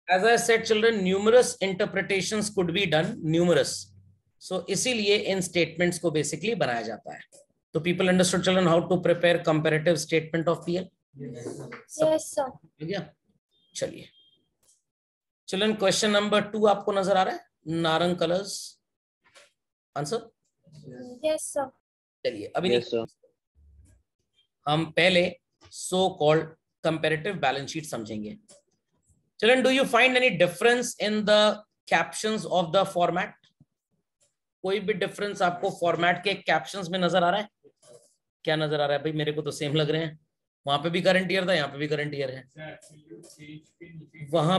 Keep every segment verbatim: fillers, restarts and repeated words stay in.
As I said, children, numerous interpretations could be done, numerous. So इसीलिए इन statements को basically बनाया जाता है. तो people understood, children, how to prepare comparative statement of P L? Yes, sir. क्या? चलिए. Children, question number two आपको नजर आ रहा है? Narang colors. Answer? Yes, sir. चलिए. अभी Yes, sir. हम पहले so called comparative balance sheet समझेंगे. Children, do you find any difference in the captions of the format? कोई भी difference आपको format के captions में नजर आ रहा है? क्या नजर आ रहा है भाई? मेरे को तो सेम लग रहे हैं. वहां पे भी करंट ईयर था, यहाँ पे भी करंट ईयर है. वहां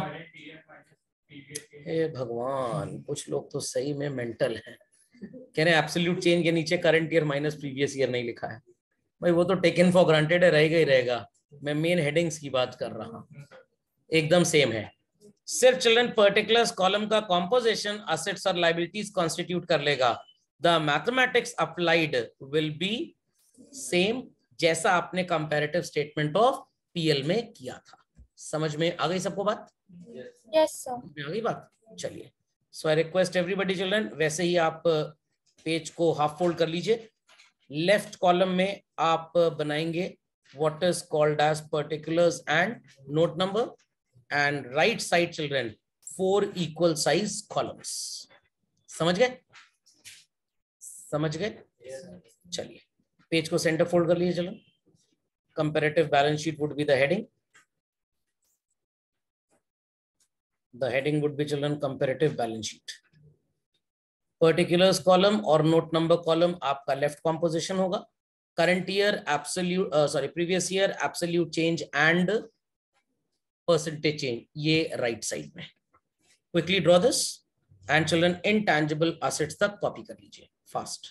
हे भगवान, कुछ लोग तो सही में मेंटल हैं. कह रहे हैं एब्सोल्यूट चेंज के नीचे current year minus previous year नहीं लिखा है. भाई वो तो टेकन फॉर ग्रांटेड है, रहेगा ही रहेगा. मैं मेन हेडिंग्स की बात कर रहा हूँ. एकदम सेम है. सिर्फ चिल्ड्रन पर्टिकुलर्स कॉलम का कॉम्पोजिशन असेट्स और लायबिलिटीज कॉन्स्टिट्यूट कर लेगा. The mathematics applied will be same जैसा आपने कंपैरेटिव स्टेटमेंट ऑफ पीएल में किया था. समझ में आ गई सबको बात? Yes, sir. आ गई बात? चलिए. So I request everybody children, वैसे ही आप पेज को हाफ फोल्ड कर लीजिए. लेफ्ट कॉलम में आप बनाएंगे what is called as particulars and note number, and right side children four equal size columns. समझ गए? समझ गए? चलिए पेज को सेंटर फोल्ड कर लीजिए. चलो, comparative balance sheet would be the heading. The heading would be children comparative balance sheet. Particulars column और note number column आपका left composition होगा. Current year, absolute, uh, sorry, previous year, absolute change and percentage change. ये right side में. Quickly draw this and children intangible assets तक copy कर लीजिए fast.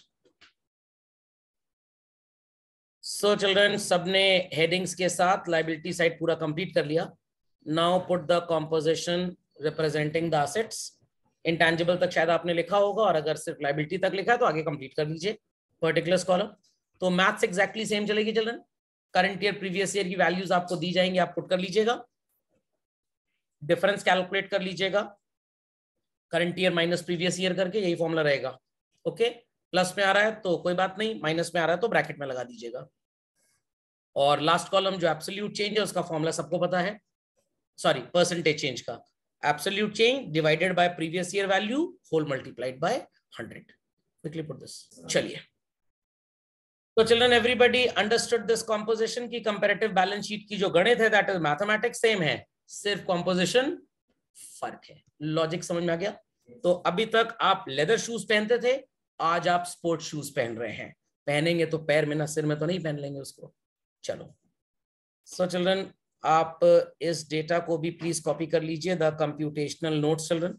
So children, सबने headings के साथ liability side पूरा complete कर लिया. Now put the composition representing the assets. Intangible तक शायद आपने लिखा होगा, और अगर सिर्फ liability तक लिखा है तो आगे complete कर लीजिए. Particulars column. तो मैथ्स एग्जैक्टली सेम चलेगी children. Current year previous year की वैल्यूज आपको दी जाएंगी, आप पुट कर लीजिएगा. डिफरेंस कैलकुलेट कर लीजिएगा, current year minus previous year करके, यही फॉर्मूला रहेगा. ओके, प्लस में आ रहा है तो कोई बात नहीं, माइनस में आ रहा है तो ब्रैकेट में लगा दीजिएगा. और लास्ट कॉलम जो एब्सोल्यूट चेंज है उसका फॉर्मूला सबको पता है. सॉरी, परसेंटेज चेंज का. Absolute change divided by previous year value whole multiplied by hundred. Quickly put this. चलिए. तो children everybody understood this composition की कंपैरेटिव बैलेंस शीट की जो गणित है दैट इज मैथमेटिक्स सेम है, सिर्फ कॉम्पोजिशन फर्क है. लॉजिक समझ में आ गया? तो अभी तक आप लेदर शूज पहनते थे, आज आप स्पोर्ट्स शूज पहन रहे हैं. पहनेंगे तो पैर में ना, सिर में तो नहीं पहन लेंगे उसको. चलो. सो चिल्ड्रन आप इस डेटा को भी प्लीज कॉपी कर लीजिए. द कंप्यूटेशनल नोट्स चिल्ड्रन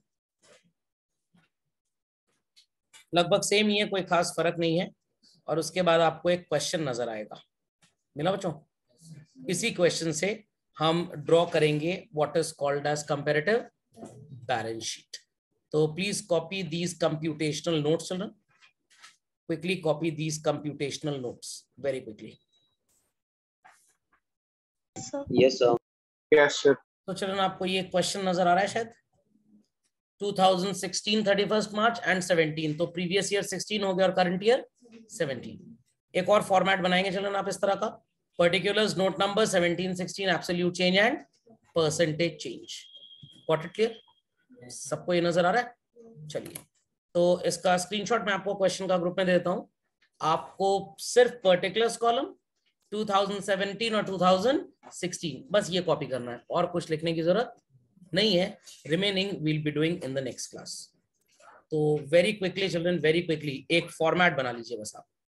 लगभग सेम ही है, कोई खास फर्क नहीं है. और उसके बाद आपको एक क्वेश्चन नजर आएगा. मिला बच्चों? इसी क्वेश्चन से हम ड्रॉ करेंगे what is called as comparative balance sheet. तो please copy these computational notes children. Quickly copy these computational notes very quickly. Yes, sir. Yes, sir. तो चिल्ड्रन आपको ये क्वेश्चन नजर आ रहा है शायद. Two thousand sixteen thirty first March and seventeen. तो प्रीवियस ईयर सिक्सटीन हो गया और करंट ईयर सेवनटीन. एक और फॉर्मेट बनाएंगे चलन आप इस तरह का. Particulars note number seventeen sixteen absolute change and percentage change. Got it clear? सबको ये नजर आ रहा है? चलिए. तो इसका स्क्रीनशॉट मैं आपको क्वेश्चन का ग्रुप में देता हूं. आपको सिर्फ particulars column two thousand seventeen और टू थाउजेंड सिक्सटीन बस ये कॉपी करना है, और कुछ लिखने की जरूरत नहीं है. Remaining will be doing in the next class. तो very quickly children, very quickly एक फॉर्मेट बना लीजिए बस आप.